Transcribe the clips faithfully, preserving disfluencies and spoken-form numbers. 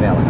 Valley.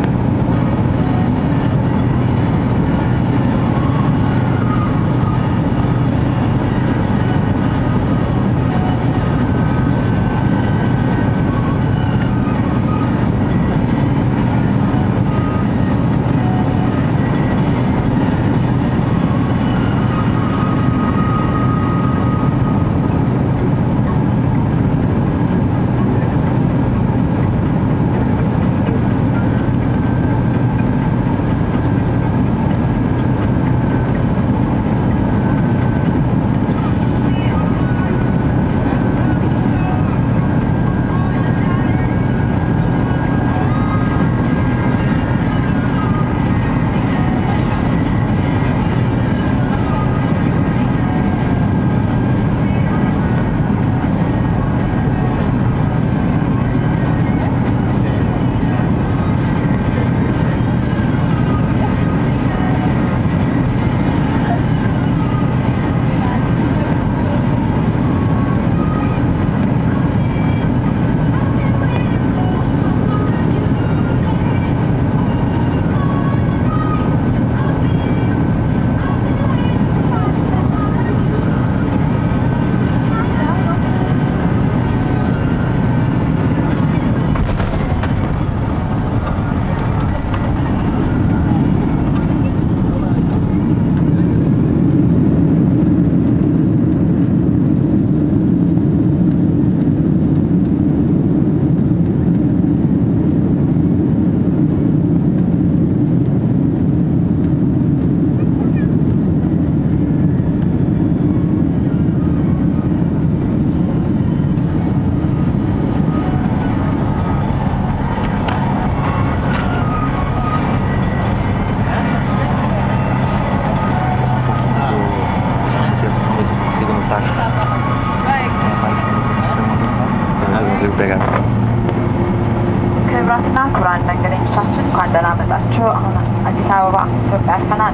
ክቡራትና ክቡራን መንገደኞቻችን እንኳን ደህና መጣችሁ። አሁን አዲስ አበባ ኢትዮጵያ አርፈናል።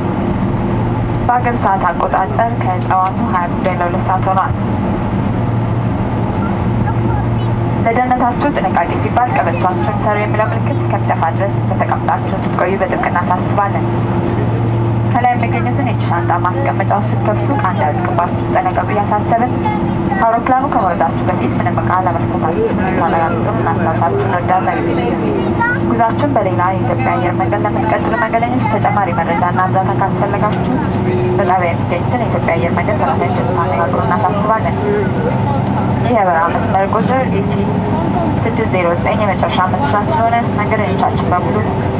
በአገር ሰዓት አቆጣጠር ከጠዋቱ ሀያ ጉዳይ ለሁለት ሰዓት ሆኗል። ለደህንነታችሁ ጥንቃቄ ሲባል ቀበቷችሁን ሰሩ የሚለው ምልክት እስከሚጠፋ ድረስ በተቀምጣችሁ እንድትቆዩ በጥብቅ እናሳስባለን። ከላይ የሚገኙትን የእጅ ሻንጣ ማስቀመጫዎች ስትከፍቱ ዕቃ እንዳይወድቅባችሁ ጠነቀቁ እያሳሰብን አውሮፕላኑ ከመውረዳችሁ በፊት ምንም ዕቃ ለመርሳታችሁ እንድታረጋግጡ እናስታውሳችሁ እንወዳለን። ጉዟችሁን በሌላ የኢትዮጵያ አየር መንገድ ለምትቀጥሉ መንገደኞች ተጨማሪ መረጃና እርዳታ ካስፈለጋችሁ በጣቢያ የሚገኙትን የኢትዮጵያ አየር መንገድ ሰራተኞችን እንድታነጋግሩ እናሳስባለን። ይህ የበረራ መስመር ቁጥር ኢቲ ስድስት ዜሮ ዘጠኝ የመጨረሻ መድረሻ ስለሆነ መንገደኞቻችን በሙሉ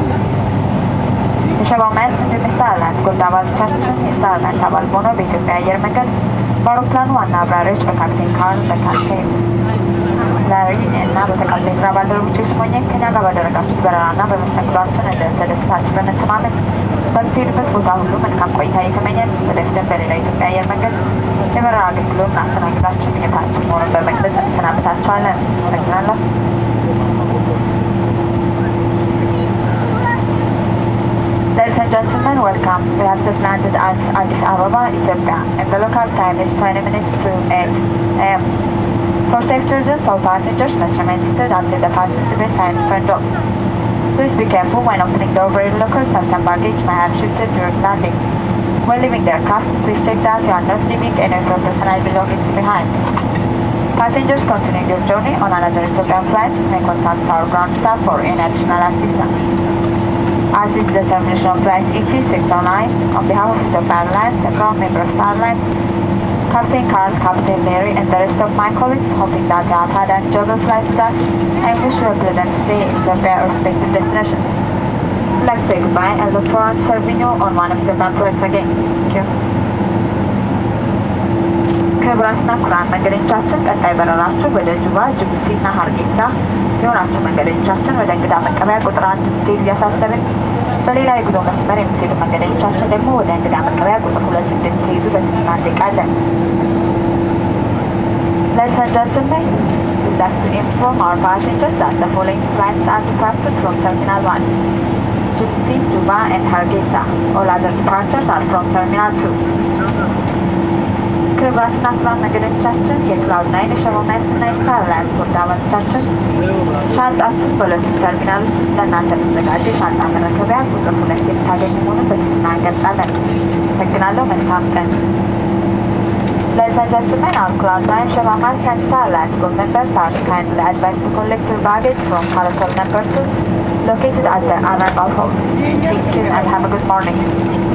የሸባው ማያስ እንዲሁም የስታር አላያንስ ጎልድ አባሎቻችን የስታር አላያንስ አባል በሆነው በኢትዮጵያ አየር መንገድ በአውሮፕላኑ ዋና አብራሪዎች በካፕቴን ካርል በካፕቴን ላሪ እና በተቀምጠ የስራ ባልደረቦች ስሞኘ ከኛ ጋር ባደረጋችሁት በረራና በመስተንግዷችን እንደተደሰታችሁ በመተማመን በምትሄዱበት ቦታ ሁሉ መልካም ቆይታ እየተመኘን ወደፊትም በሌላ ኢትዮጵያ አየር መንገድ የበረራ አገልግሎት እናስተናግዳችሁ ምኞታችን መሆኑን በመግለጽ እንሰናበታችኋለን። አመሰግናለሁ። Ladies and gentlemen, welcome. We have just landed at Addis Ababa, Ethiopia, and the local time is twenty minutes to eight a m For safety reasons, all passengers must remain seated until the passenger sign is turned off. Please be careful when opening the overhead lockers as some baggage may have shifted during landing. When leaving the aircraft, please check that you are not leaving any of your personal belongings behind. Passengers continuing your journey on another Ethiopian flight may contact our ground staff for any additional assistance. As this is the termination of flight E T six oh nine, on behalf of Ethiopian Airlines, a proud member of Star Alliance, Captain Carl, Captain Mary, and the rest of my colleagues, hoping that you have had an enjoyable flight with us, and wish you a pleasant stay in Ethiopia or respective destinations. I'd like to say goodbye and look forward to serving you on one of the flights again. Thank you. ክቡራትና ክቡራን መንገደኞቻችን ቀጣይ በረራችሁ ወደ ጁባ፣ ጅቡቲ እና ሀርጌሳ የሆናችሁ መንገደኞቻችን ወደ እንግዳ መቀበያ ቁጥር አንድ እንድትሄዱ እያሳሰብን በሌላ የጉዞ መስመር የምትሄዱ መንገደኞቻችን ደግሞ ወደ እንግዳ መቀበያ ቁጥር ሁለት እንድትሄዱ በትህትና እንጠይቃለን። Ladies and gentlemen, we'd like to inform our passengers that the following flights are departed from Terminal one, Djibouti, Juba and Hargeisa. All other departures are from Terminal two. ክቡራትና ክቡራን መንገደኞቻችን የክላውድ ናይን የሸቦናይት እና የስታር ትራንስፖርት አባሎቻችን ሻንጣችን በሁለቱም ተርሚናሎች ውስጥ ለእናንተ በተዘጋጀ የሻንጣ መረከቢያ ቁጥር ሁለት የምታገኙ መሆኑን በትህትና እንገልጻለን። አመሰግናለሁ። መልካም ቀን። Ladies and gentlemen, our Cloud nine, Shebamax and Star Transport members are kindly advised to collect your baggage from carousel number two, located at the arrival hall. Thank you and have a good morning.